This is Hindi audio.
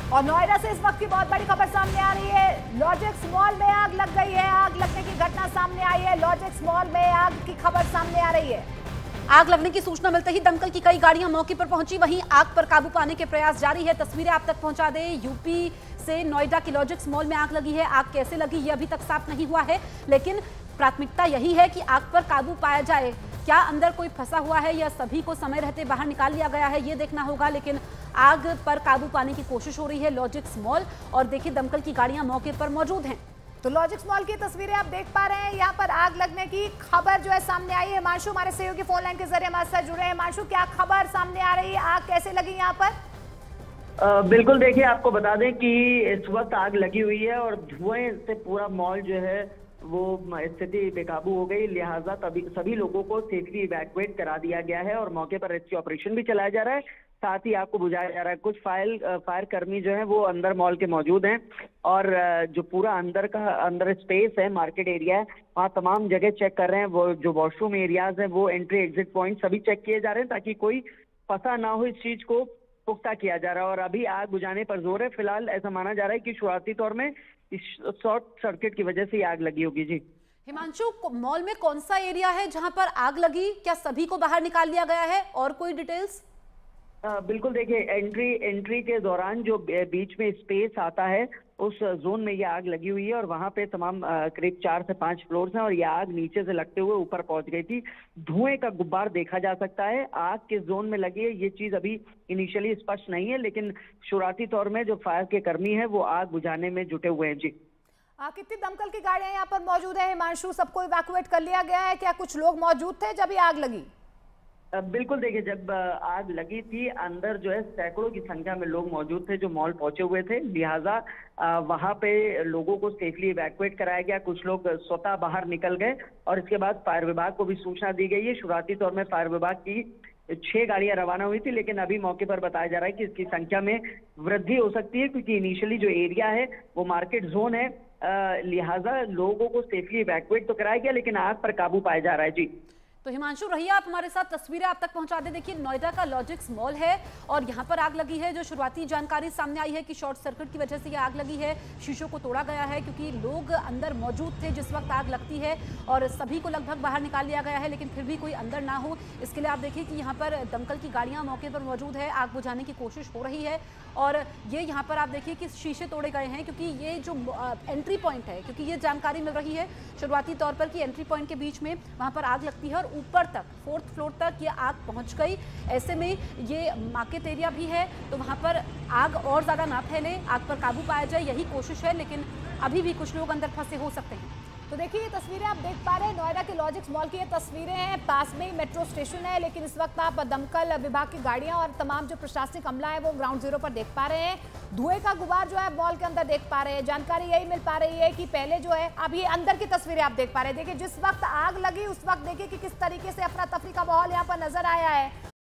और नोएडा से इस वक्त की बहुत बड़ी खबर सामने आ रही है। लॉजिक्स मॉल में आग लग गई है। आग लगने की घटना सामने आई है। लॉजिक्स मॉल में आग की खबर सामने आ रही है। आग लगने की सूचना मिलते ही दमकल की कई गाड़ियां मौके पर पहुंची। वहीं आग पर काबू पाने के प्रयास जारी है। तस्वीरें आप तक पहुंचा दें। यूपी से नोएडा के लॉजिक्स मॉल में आग लगी है। आग कैसे लगी ये अभी तक साफ नहीं हुआ है, लेकिन प्राथमिकता यही है कि आग पर काबू पाया जाए। क्या अंदर कोई फंसा हुआ है या सभी को समय रहते बाहर निकाल लिया गया है, ये देखना होगा। लेकिन आग पर काबू पाने की कोशिश हो रही है लॉजिक्स मॉल, और देखिए दमकल की गाड़ियां मौके पर मौजूद हैं। तो लॉजिक्स मॉल की तस्वीरें आप देख पा रहे हैं। यहाँ पर आग लगने की खबर जो है सामने आई है। हिमांशु हमारे सहयोगी फोन लाइन के जरिए हमारे साथ जुड़े हैं। हिमांशु, क्या खबर सामने आ रही है? आग कैसे लगी यहाँ पर? बिल्कुल, देखिए आपको बता दें कि इस वक्त आग लगी हुई है और धुएं से पूरा मॉल जो है वो स्थिति बेकाबू हो गई। लिहाजा सभी लोगों को सेफली इवैक्यूएट करा दिया गया है और मौके पर रेस्क्यू ऑपरेशन भी चलाया जा रहा है। साथ ही आग को बुझाया जा रहा है। कुछ फायर कर्मी जो है वो अंदर मॉल के मौजूद हैं और जो पूरा अंदर स्पेस है, मार्केट एरिया है, वहाँ तमाम जगह चेक कर रहे हैं। वो जो वॉशरूम एरियाज है, वो एंट्री एग्जिट पॉइंट सभी चेक किए जा रहे हैं ताकि कोई फंसा ना हो। इस चीज को पुख्ता किया जा रहा है और अभी आग बुझाने पर जोर है। फिलहाल ऐसा माना जा रहा है कि शुरुआती तौर में इस शॉर्ट सर्किट की वजह से आग लगी होगी। जी हिमांशु, मॉल में कौन सा एरिया है जहां पर आग लगी? क्या सभी को बाहर निकाल लिया गया है और कोई डिटेल्स? बिल्कुल, देखिए एंट्री के दौरान जो बीच में स्पेस आता है उस जोन में ये आग लगी हुई है और वहां पे तमाम करीब 4 से 5 फ्लोर्स हैं और ये आग नीचे से लगते हुए ऊपर पहुंच गई थी। धुएं का गुब्बार देखा जा सकता है। आग किस जोन में लगी है ये चीज अभी इनिशियली स्पष्ट नहीं है, लेकिन शुरुआती तौर में जो फायर के कर्मी है वो आग बुझाने में जुटे हुए हैं। जी कितनी दमकल की गाड़ियां यहाँ पर मौजूद है हिमांशु? सबको इवैक्यूएट कर लिया गया है? क्या कुछ लोग मौजूद थे जब ये आग लगी? बिल्कुल, देखिए जब आग लगी थी अंदर जो है सैकड़ों की संख्या में लोग मौजूद थे जो मॉल पहुंचे हुए थे। लिहाजा वहां पे लोगों को सेफली इवैक्यूएट कराया गया। कुछ लोग स्वतः बाहर निकल गए और इसके बाद फायर विभाग को भी सूचना दी गई है। शुरुआती तौर में फायर विभाग की 6 गाड़ियां रवाना हुई थी, लेकिन अभी मौके पर बताया जा रहा है कि इसकी संख्या में वृद्धि हो सकती है क्योंकि इनिशियली जो एरिया है वो मार्केट जोन है। लिहाजा लोगों को सेफली इवैक्यूएट तो कराया गया, लेकिन आग पर काबू पाया जा रहा है। जी तो हिमांशु रहिए आप हमारे साथ, तस्वीरें आप तक पहुंचा दें। देखिए नोएडा का लॉजिक्स मॉल है और यहाँ पर आग लगी है। जो शुरुआती जानकारी सामने आई है कि शॉर्ट सर्किट की वजह से ये आग लगी है। शीशों को तोड़ा गया है क्योंकि लोग अंदर मौजूद थे जिस वक्त आग लगती है और सभी को लगभग बाहर निकाल लिया गया है, लेकिन फिर भी कोई अंदर ना हो इसके लिए आप देखिए कि यहाँ पर दमकल की गाड़ियाँ मौके पर मौजूद है। आग बुझाने की कोशिश हो रही है और ये यहाँ पर आप देखिए कि शीशे तोड़े गए हैं क्योंकि ये जो एंट्री पॉइंट है, क्योंकि ये जानकारी मिल रही है शुरुआती तौर पर कि एंट्री पॉइंट के बीच में वहाँ पर आग लगती है और ऊपर तक 4th फ्लोर तक ये आग पहुंच गई। ऐसे में ये मार्केट एरिया भी है तो वहां पर आग और ज्यादा ना फैले, आग पर काबू पाया जाए, यही कोशिश है। लेकिन अभी भी कुछ लोग अंदर फंसे हो सकते हैं। तो देखिए ये तस्वीरें आप देख पा रहे हैं नोएडा के लॉजिक्स मॉल की ये तस्वीरें हैं। पास में ही मेट्रो स्टेशन है, लेकिन इस वक्त आप दमकल विभाग की गाड़ियां और तमाम जो प्रशासनिक अमला है वो ग्राउंड जीरो पर देख पा रहे हैं। धुएं का गुबार जो है मॉल के अंदर देख पा रहे हैं। जानकारी यही मिल पा रही है कि पहले जो है अब ये अंदर की तस्वीरें आप देख पा रहे हैं। देखिए जिस वक्त आग लगी उस वक्त देखिए कि किस तरीके से अफरा तफरी का माहौल यहाँ पर नजर आया है।